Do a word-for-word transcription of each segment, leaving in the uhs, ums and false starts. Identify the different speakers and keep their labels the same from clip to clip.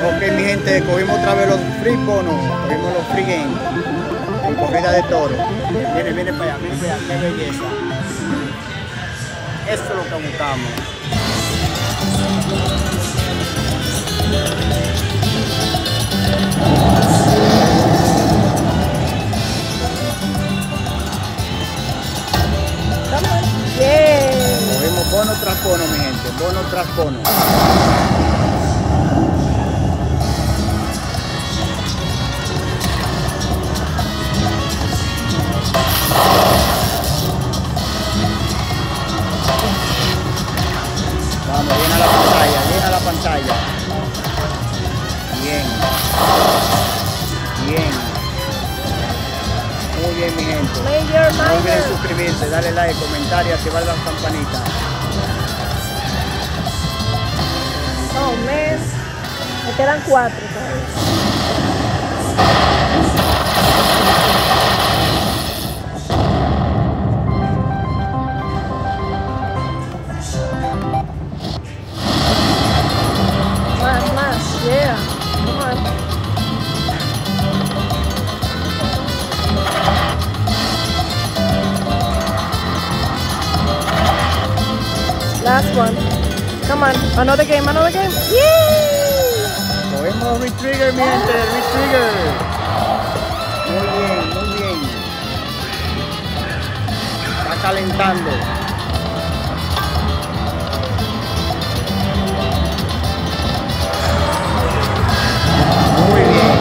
Speaker 1: Ok, mi gente, cogimos otra vez los free bonos, cogimos los free games en corrida de toro. Viene, viene para allá, viene para allá, qué belleza. Eso es lo que buscamos.
Speaker 2: Yeah.
Speaker 1: Cogimos bono tras bono, mi gente, bono tras bono. Vamos, llena la pantalla, llena la pantalla. Bien. Bien. Muy bien, mi gente.
Speaker 2: Major,
Speaker 1: No olviden
Speaker 2: minor.
Speaker 1: suscribirse, darle like, comentar, activar las campanitas.
Speaker 2: Oh, man. Me quedan cuatro todavía. Más, más. Yeah. Come on. Last one. Come on. Another game, another game. Yay!
Speaker 1: Cogemos retrigger, mi gente, retrigger. Muy bien, muy bien. Está calentando. Muy bien.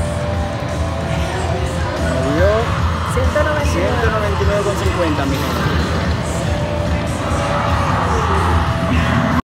Speaker 1: Me dio
Speaker 2: ciento noventa y nueve.
Speaker 1: ciento noventa y nueve con cincuenta, mi gente.